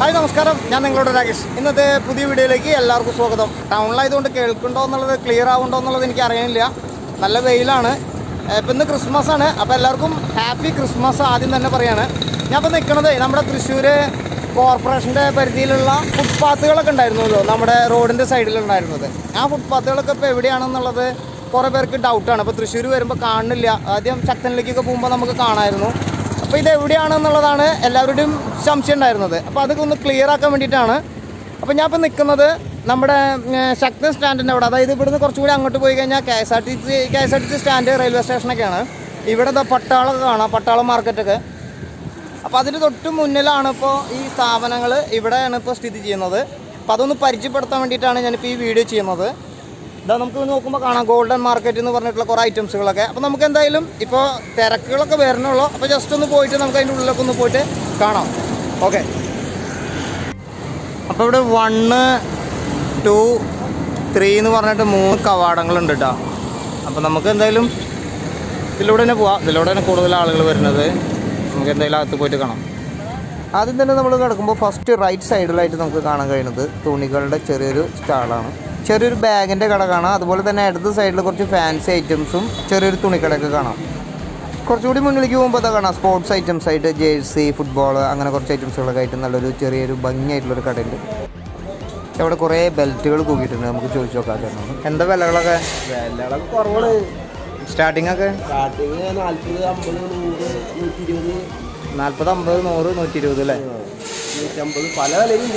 Hi നമസ്കാരം, ഞാൻ നിങ്ങളുടെ രാകേഷ്. ഇന്നത്തെ പുതിയ വീഡിയോയിലേക്ക് എല്ലാവർക്കും സ്വാഗതം. ടൗണിലായതുകൊണ്ട് കേൾക്കുന്നുണ്ടോ എന്നുള്ളത്, ക്ലിയർ ആവുന്നുണ്ടോ എന്നുള്ളത് എനിക്ക് അറിയാനില്ല. നല്ല വെയിലാണ്. ഇപ്പം ഇന്ന് ക്രിസ്മസ് ആണ്. അപ്പോൾ എല്ലാവർക്കും ഹാപ്പി ക്രിസ്മസ് ആദ്യം തന്നെ പറയാണ്. ഞാൻ ഇപ്പോൾ നിൽക്കുന്നത് നമ്മുടെ തൃശ്ശൂർ കോർപ്പറേഷൻ്റെ പരിധിയിലുള്ള ഫുട്പാത്തുകളൊക്കെ ഉണ്ടായിരുന്നല്ലോ, നമ്മുടെ റോഡിൻ്റെ സൈഡിലുണ്ടായിരുന്നത്. ആ ഫുട്പാത്തുകളൊക്കെ ഇപ്പോൾ എവിടെയാണെന്നുള്ളത് കുറേ പേർക്ക് ഡൗട്ടാണ്. ഇപ്പോൾ തൃശ്ശൂർ വരുമ്പോൾ കാണുന്നില്ല. ആദ്യം ശക്തനിലേക്കൊക്കെ പോകുമ്പോൾ നമുക്ക് കാണാമായിരുന്നു. അപ്പോൾ ഇത് എവിടെയാണെന്നുള്ളതാണ് എല്ലാവരുടെയും സംശയം ഉണ്ടായിരുന്നത്. അപ്പോൾ അതൊക്കെ ഒന്ന് ക്ലിയർ ആക്കാൻ വേണ്ടിയിട്ടാണ്. അപ്പോൾ ഞാൻ ഇപ്പോൾ നിൽക്കുന്നത് നമ്മുടെ ശക്തൻ സ്റ്റാൻഡിൻ്റെ അവിടെ, അതായത് ഇവിടുന്ന് കുറച്ചുകൂടി അങ്ങോട്ട് പോയി കഴിഞ്ഞാൽ KSRTC stand, railway സ്റ്റേഷനൊക്കെയാണ്. ഇവിടെ പട്ടാളമൊക്കെ കാണാം, പട്ടാളം മാർക്കറ്റൊക്കെ. അപ്പോൾ അതിന് തൊട്ട് മുന്നിലാണ് ഇപ്പോൾ ഈ സ്ഥാപനങ്ങൾ ഇവിടെയാണ് ഇപ്പോൾ സ്ഥിതി ചെയ്യുന്നത്. അപ്പോൾ അതൊന്ന് പരിചയപ്പെടുത്താൻ വേണ്ടിയിട്ടാണ് ഞാനിപ്പോൾ ഈ വീഡിയോ ചെയ്യുന്നത്. ഇതാ നമുക്ക് നോക്കുമ്പോൾ കാണാം ഗോൾഡൻ മാർക്കറ്റ് എന്ന് പറഞ്ഞിട്ടുള്ള കുറേ ഐറ്റംസുകളൊക്കെ. അപ്പോൾ നമുക്ക് എന്തായാലും ഇപ്പോൾ തിരക്കുകളൊക്കെ വരണുള്ളൂ. അപ്പോൾ ജസ്റ്റ് ഒന്ന് പോയിട്ട് നമുക്ക് അതിൻ്റെ ഉള്ളിലൊക്കെ ഒന്ന് പോയിട്ട് കാണാം. ഓക്കെ. അപ്പോൾ ഇവിടെ 1, 2, 3 എന്ന് പറഞ്ഞിട്ട് 3 കവാടങ്ങളുണ്ട് കേട്ടോ. അപ്പോൾ നമുക്ക് എന്തായാലും ഇതിലൂടെ തന്നെ പോവാം. ഇതിലൂടെ തന്നെ കൂടുതൽ ആളുകൾ വരുന്നത്. നമുക്ക് എന്തായാലും അകത്ത് പോയിട്ട് കാണാം. ആദ്യം തന്നെ നമ്മൾ കിടക്കുമ്പോൾ ഫസ്റ്റ് റൈറ്റ് സൈഡിലായിട്ട് നമുക്ക് കാണാൻ കഴിയുന്നത് തുണികളുടെ ചെറിയൊരു സ്റ്റാളാണ്. ചെറിയൊരു ബാഗിൻ്റെ കട കാണാം. അതുപോലെ തന്നെ ഇടത് സൈഡിൽ കുറച്ച് ഫാൻസി ഐറ്റംസും ചെറിയൊരു തുണിക്കടയൊക്കെ കാണാം. കുറച്ചുകൂടി മുന്നിലേക്ക് പോകുമ്പോൾ അതാ കാണാം സ്പോർട്സ് ഐറ്റംസ് ആയിട്ട് ജേഴ്സി, ഫുട്ബോൾ, അങ്ങനെ കുറച്ച് ഐറ്റംസുകളൊക്കെ ആയിട്ട് നല്ലൊരു ചെറിയൊരു ഭംഗിയായിട്ടുള്ളൊരു കടയുണ്ട്. അവിടെ കുറേ ബെൽറ്റുകൾ തൂക്കിയിട്ടുണ്ട്. നമുക്ക് ചോദിച്ചു നോക്കാം എന്താ വിലകളൊക്കെ. വിലകളൊക്കെ കുറവാണ്. സ്റ്റാർട്ടിങ് ഒക്കെ 40, 50, 100, 40, 50, 100, 120 അല്ലേ? 150 പല വിലയുണ്ട്.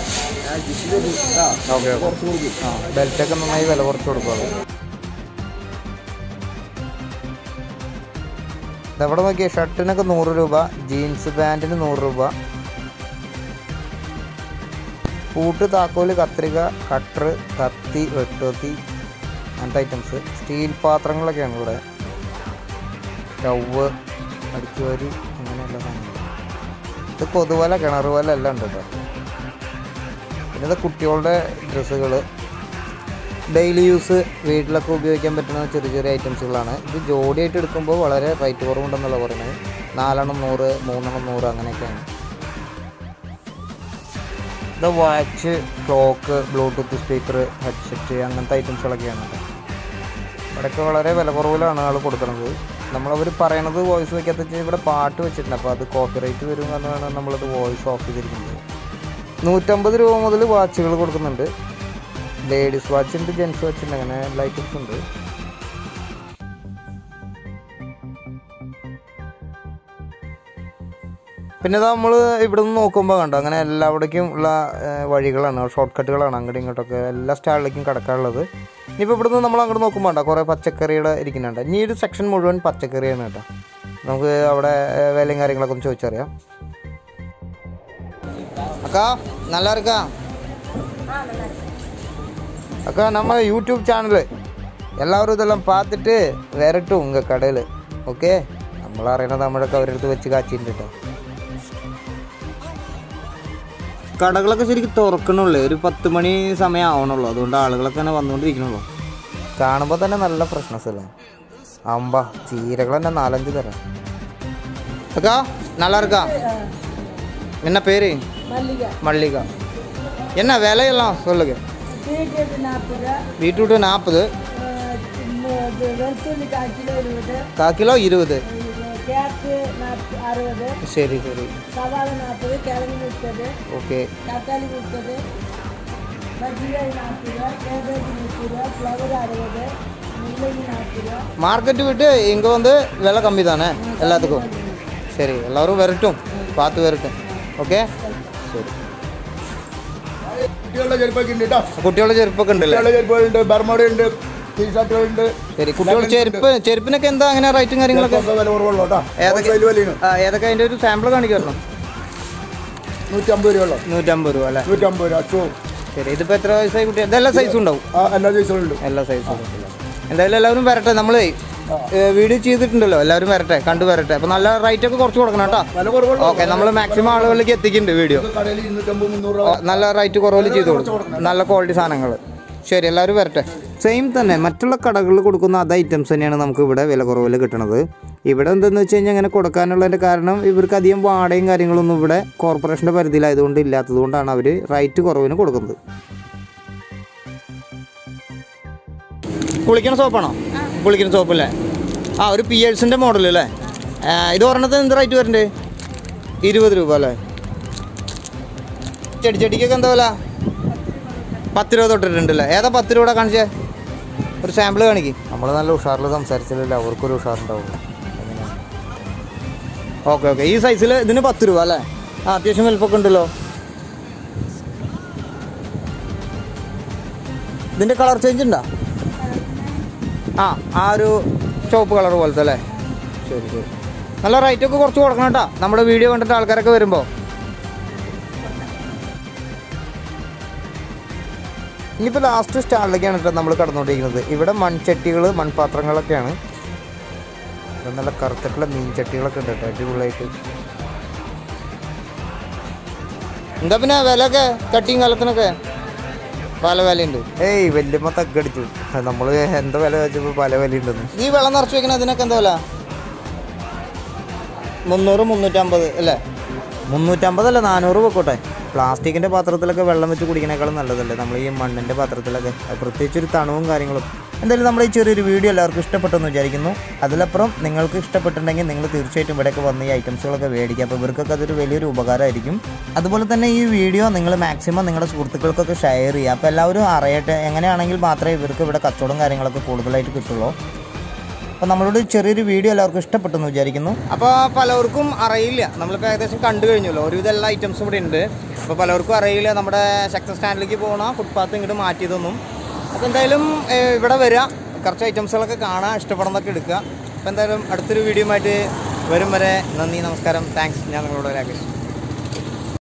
ഓക്കെ. ബെൽറ്റൊക്കെ നന്നായി വില കുറച്ച് കൊടുക്കുക. ഇതെവിടെ നോക്കിയാൽ ഷർട്ടിനൊക്കെ 100 രൂപ, ജീൻസ് പാൻറ്റിന് 100 രൂപ. പൂട്ട്, താക്കോല്, കത്രിക, കട്ടർ, കത്തി, വെട്ടുകത്തി, അങ്ങനത്തെ ഐറ്റംസ്. സ്റ്റീൽ പാത്രങ്ങളൊക്കെയാണ് ഇവിടെ. സ്റ്റൗവ്, അടിച്ചുവാരി, അങ്ങനെയുള്ള സാധനങ്ങൾ. ഇത് കൊതുവല, കിണറുവല എല്ലാം ഉണ്ട് കേട്ടോ. പിന്നെ ഇത് കുട്ടികളുടെ ഡ്രസ്സുകൾ, ഡെയിലി യൂസ് വീട്ടിലൊക്കെ ഉപയോഗിക്കാൻ പറ്റുന്ന ചെറിയ ചെറിയ ഐറ്റംസുകളാണ്. ഇത് ജോഡിയായിട്ട് എടുക്കുമ്പോൾ വളരെ റേറ്റ് കുറവുണ്ടെന്നുള്ള പറയുന്നത്. 4 എണ്ണം 100, 3 എണ്ണം 100 അങ്ങനെയൊക്കെയാണ്. ഇത് watch, clock, bluetooth speaker, headset, അങ്ങനത്തെ ഐറ്റംസുകളൊക്കെയാണ്. ഇവിടെയൊക്കെ വളരെ വില കുറവിലാണ് ആൾ കൊടുക്കുന്നത്. നമ്മളവർ പറയണത് വോയിസ് വയ്ക്കാത്ത വെച്ചാൽ ഇവിടെ പാട്ട് വെച്ചിട്ടുണ്ട്. അപ്പോൾ അത് കോപ്പിറൈറ്റ് വരും എന്നാണ് നമ്മളത് വോയിസ് ഓഫ് ചെയ്തിരിക്കുന്നത്. 150 രൂപ മുതൽ വാച്ചുകൾ കൊടുക്കുന്നുണ്ട്. ലേഡീസ് വാച്ച് ഉണ്ട്, ജെൻസ് വാച്ച് ഉണ്ട്, അങ്ങനെ എല്ലാ ഐറ്റംസ് ഉണ്ട്. പിന്നെ നമ്മൾ ഇവിടെ നിന്ന് നോക്കുമ്പോൾ കണ്ടോ, അങ്ങനെ എല്ലാവിടേക്കും ഉള്ള വഴികളാണ്, ഷോർട്ട് കട്ടുകളാണ്. അങ്ങോട്ടും ഇങ്ങോട്ടൊക്കെ എല്ലാ സ്റ്റാളിലേക്കും കിടക്കാനുള്ളത്. ഇനിയിപ്പോൾ ഇവിടെ നിന്ന് നമ്മൾ അങ്ങോട്ട് നോക്കുമ്പോൾ ഉണ്ടോ കുറേ പച്ചക്കറിയുടെ ഇരിക്കുന്നുണ്ട്. ഇനി ഒരു സെക്ഷൻ മുഴുവൻ പച്ചക്കറിയാണ് കേട്ടോ. നമുക്ക് അവിടെ വിലയും കാര്യങ്ങളൊക്കെ ഒന്ന് ചോദിച്ചറിയാം. அக்கா நல்லா இருக்கா? அக்கா நம்ம யூடியூப் சேனலு எல்லாரும் இதெல்லாம் பார்த்துட்டு வரட்டும் உங்கள் கடையில். ഓക്കെ. നമ്മളറിയണത് നമ്മളൊക്കെ അവരടുത്ത് വെച്ച് കാച്ചിട്ടുണ്ട് കേട്ടോ. കടകളൊക്കെ ശരിക്കും തുറക്കണുള്ളൂ. ഒരു 10 മണി സമയം ആവണുള്ളൂ. അതുകൊണ്ട് ആളുകളൊക്കെ തന്നെ വന്നുകൊണ്ടിരിക്കണുള്ളൂ. കാണുമ്പോൾ തന്നെ നല്ല ഫ്രഷ്നെസ് അല്ലേ. അമ്പ ചീരകൾ തന്നെ 4-5 തരാം. അക്കാ நல்லா இருக்கா? என்ன பேர்? மல்லிகா. என்ன விலையெல்லாம் சொல்லுங்க. பீட்ரூட்டு 40, கால் கிலோ 20. சரி சரி. ஓகே. மார்க்கெட்டு விட்டு இங்கே வந்து விலை கம்மி தானே எல்லாத்துக்கும். சரி, எல்லோரும் வரட்டும், பார்த்து வரட்டும். ഓക്കെ. ശരി. കുട്ടികളുടെ ചെരുപ്പൊക്കെ ഉണ്ടല്ലേ? ശരി. കുട്ടികളുടെ ചെരുപ്പിനൊക്കെ എന്താ അങ്ങനെ റേറ്റും കാര്യങ്ങളൊക്കെ? ഏതൊക്കെ അതിൻ്റെ ഒരു സാമ്പിൾ കാണിക്കാറുണ്ടോ? 150 രൂപ. 150 രൂപ അല്ലേ? 150 രൂപ. ശരി. ഇതിപ്പോൾ എത്ര വയസ്സായി കുട്ടി? ഇതെല്ലാ സൈസും ഉണ്ടാവും? എല്ലാ സൈസും ഉണ്ട്. എല്ലാ സൈസും. എന്തായാലും എല്ലാവരും വരട്ടെ. നമ്മൾ വീഡിയോ ചെയ്തിട്ടുണ്ടല്ലോ, എല്ലാവരും വരട്ടെ, കണ്ടു വരട്ടെ. അപ്പോൾ നല്ല റേറ്റ് ഒക്കെ കുറച്ച് കൊടുക്കണം കേട്ടോ. ഓക്കെ. നമ്മൾ മാക്സിമം ആളുകളിലേക്ക് എത്തിക്കുന്നുണ്ട് വീഡിയോ. നല്ല റേറ്റ് കുറവിൽ ചെയ്ത് കൊടുക്കും, നല്ല ക്വാളിറ്റി സാധനങ്ങൾ. ശരി, എല്ലാവരും വരട്ടെ. സെയിം തന്നെ മറ്റുള്ള കടകളിൽ കൊടുക്കുന്ന അത് ഐറ്റംസ് തന്നെയാണ് നമുക്ക് ഇവിടെ വില കുറവിൽ കിട്ടുന്നത്. ഇവിടെ എന്തെന്ന് വെച്ച് കഴിഞ്ഞാൽ അങ്ങനെ കൊടുക്കാനുള്ളതിൻ്റെ കാരണം ഇവർക്ക് അധികം വാടകയും കാര്യങ്ങളൊന്നും ഇവിടെ കോർപ്പറേഷൻ്റെ പരിധിയിലായതുകൊണ്ട് ഇല്ലാത്തതുകൊണ്ടാണ് അവർ റേറ്റ് കുറവിന് കൊടുക്കുന്നത്. കുളിക്കുന്ന സോപ്പാണോ? കുളിക്കുന്ന സോപ്പല്ലേ? ഒരു പിയേഴ്സിൻ്റെ മോഡൽ അല്ലേ? ഇത് ഒരെണ്ണത്തിന് എന്ത് റേറ്റ് വരുന്നുണ്ട്? 20 രൂപ അല്ലേ? ചെടിക്കൊക്കെ എന്താ വില? 10 രൂപ തൊട്ടിട്ടുണ്ടല്ലേ? ഏതാ 10 രൂപ കാണിച്ചേ? ഒരു സാമ്പിൾ കാണിക്കും. നമ്മൾ നല്ല ഉഷാറിൽ സംസാരിച്ചില്ല, അവർക്കൊരു ഉഷാറുണ്ടാവും. ഓക്കെ ഈ സൈസിൽ ഇതിന് 10 രൂപ അല്ലേ? അത്യാവശ്യം വലുപ്പമൊക്കെ ഉണ്ടല്ലോ. ഇതിൻ്റെ കളർ ചേഞ്ച് ഉണ്ടോ? ആ ഒരു ചുവപ്പ് കളർ പോലത്തെ അല്ലേ? ശരി. നല്ല റേറ്റൊക്കെ കുറച്ച് കൊടുക്കണം കേട്ടോ, നമ്മുടെ വീഡിയോ കണ്ടിട്ട് ആൾക്കാരൊക്കെ വരുമ്പോൾ. ഇനിയിപ്പോൾ ലാസ്റ്റ് സ്റ്റാളിലേക്കാണ് കേട്ടോ നമ്മൾ കടന്നുകൊണ്ടിരിക്കുന്നത്. ഇവിടെ മൺചട്ടികൾ, മൺപാത്രങ്ങളൊക്കെയാണ്. നല്ല കറുത്തിട്ടുള്ള മീൻചട്ടികളൊക്കെ ഉണ്ട് കേട്ടോ, അടിപൊളിയായിട്ട്. എന്താ പിന്നെ വിലയൊക്കെ? ചട്ടിയും കാലത്തിനൊക്കെ പല വിലയുണ്ട്. വല്യമ്മ തക്കടിച്ചു. നമ്മൾ എന്താ വില വെച്ചപ്പോൾ പല വിലയുണ്ടെന്ന്. ഈ വെള്ളം നിറച്ച് വെക്കണ അതിനൊക്കെ എന്താ വില? 300, 350 അല്ലേ? 350 അല്ല, 400 വെക്കോട്ടെ. പ്ലാസ്റ്റിക്കിൻ്റെ പാത്രത്തിലൊക്കെ വെള്ളം വെച്ച് കുടിക്കണേക്കാളും നല്ലതല്ലേ നമ്മൾ ഈ മണ്ണിൻ്റെ പാത്രത്തിലൊക്കെ? പ്രത്യേകിച്ചൊരു തണുവും കാര്യങ്ങളും. എന്തായാലും നമ്മൾ ഈ ചെറിയൊരു വീഡിയോ എല്ലാവർക്കും ഇഷ്ടപ്പെട്ടെന്ന് വിചാരിക്കുന്നു. അതിലപ്പുറം നിങ്ങൾക്ക് ഇഷ്ടപ്പെട്ടിട്ടുണ്ടെങ്കിൽ നിങ്ങൾ തീർച്ചയായിട്ടും ഇവിടെയൊക്കെ വന്ന് ഈ ഐറ്റംസുകളൊക്കെ മേടിക്കുക. അപ്പോൾ ഇവർക്കൊക്കെ അതൊരു വലിയൊരു ഉപകാരമായിരിക്കും. അതുപോലെ തന്നെ ഈ വീഡിയോ നിങ്ങൾ മാക്സിമം നിങ്ങളുടെ സുഹൃത്തുക്കൾക്കൊക്കെ ഷെയർ ചെയ്യുക. അപ്പോൾ എല്ലാവരും അറിയട്ടെ. എങ്ങനെയാണെങ്കിൽ മാത്രമേ ഇവർക്ക് ഇവിടെ കച്ചവടം കാര്യങ്ങളൊക്കെ കൂടുതലായിട്ട് കിട്ടുള്ളൂ. അപ്പോൾ നമ്മളോട് ചെറിയൊരു വീഡിയോ എല്ലാവർക്കും ഇഷ്ടപ്പെട്ടെന്ന് വിചാരിക്കുന്നു. അപ്പോൾ പലർക്കും അറിയില്ല, നമ്മളിപ്പോൾ ഏകദേശം കണ്ടു കഴിഞ്ഞല്ലോ, ഒരുവിധം എല്ലാ ഐറ്റംസും ഇവിടെ ഉണ്ട്. അപ്പോൾ പലർക്കും അറിയില്ല നമ്മുടെ ശക്തി സ്റ്റാൻഡിലേക്ക് പോകണ ഫുട്പാത്ത് ഇങ്ങോട്ട് മാറ്റിയതൊന്നും. അപ്പോൾ എന്തായാലും ഇവിടെ വരിക, കുറച്ച് ഐറ്റംസുകളൊക്കെ കാണാൻ, ഇഷ്ടപ്പെടുന്നതൊക്കെ എടുക്കുക. അപ്പോൾ എന്തായാലും അടുത്തൊരു വീഡിയോ ആയിട്ട് വരും വരെ നന്ദി, നമസ്കാരം, താങ്ക്സ്. ഞാൻ നിങ്ങളോട് രാകേഷ്.